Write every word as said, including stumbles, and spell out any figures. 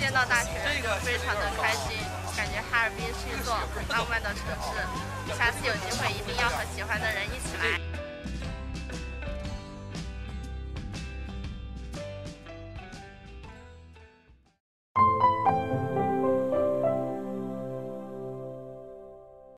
见到大雪人就非常的开心，感觉哈尔滨是一座很浪漫的城市。下次有机会一定要和喜欢的人一起来。